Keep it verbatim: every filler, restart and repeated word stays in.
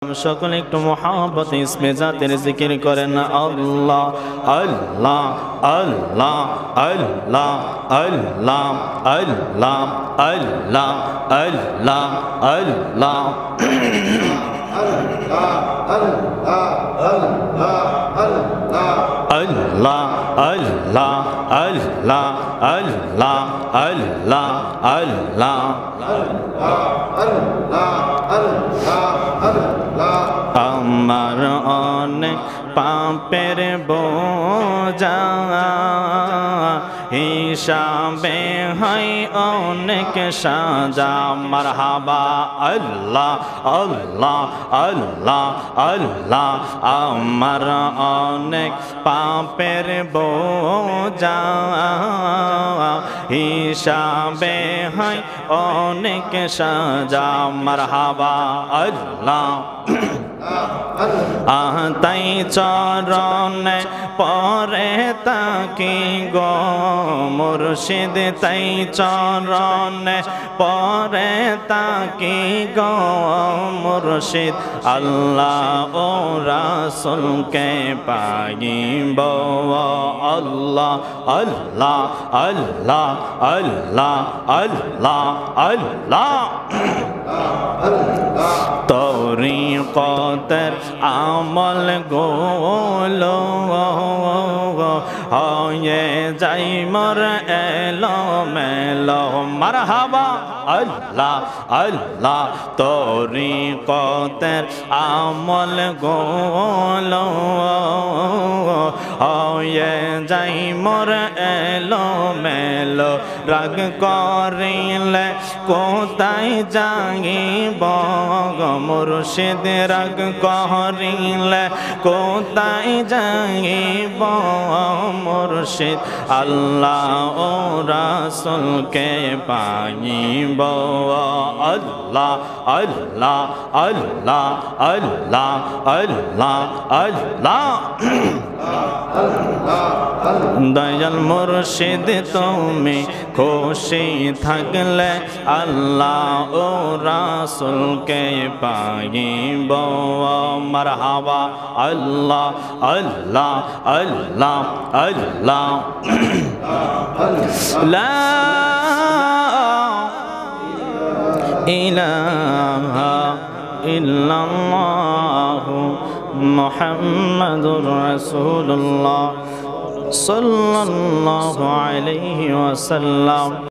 সকলে একটু মুহাব্বতে ইসমে জাতের জিকির করেন আল্লাহ আল্লাহ আল্লাহ আল্লাহ আল্লাহ আল্লাহ আল্লাহ আল্লাহ আল্লাহ আল্লাহ আল্লাহ আল্লাহ আল্লাহ আল্লাহ আল্লাহ আমার অনেক পাপের বোঝা হিসাবে হয় অনেক সাজা মারহাবা আল্লাহ আল্লাহ আল্লাহ আল্লাহ আমার অনেক পাপের বোঝা হিসাবে হয় অনেক সাজা মারহাবা আল্লাহ আহ তাই চরণে পরে তাকি গো মুর্শিদ তাই চরণে পরে তাকি গো মুর্শিদ আল্লাহ ও রাসূলকে পাইব আল্লাহ আল্লাহ আল্লাহ আল্লাহ আল্লাহ আল্লাহ তরিকতের আমল গোলো হয়ে যাই মোর এলো মেলো মারহাবা আল্লাহ আল্লাহ তরিকতের আমল গোলো হয়ে যাই মোর এলো মেলো রাগ করিলে কোথায় যাইব মুর্শিদ রাগ করিলে কোথায় যাইব মুর্শিদ আল্লাহ ও রাসূলকে পাইব আল্লাহ আল্লাহ আল্লাহ আল্লাহ আল্লাহ আল্লাহ দয়াল মুর্শিদ তুমি খুশি থাকলে আল্লাহ ও রাসূলকে পাইব মারহাবা আল্লাহ আল্লাহ আল্লাহ আল্লাহ লা ইলাহা ইল্লাল্লাহ মুহাম্মাদুর রাসূলুল্লাহ সাল্লাল্লাহু আলাইহি ওয়াসাল্লাম।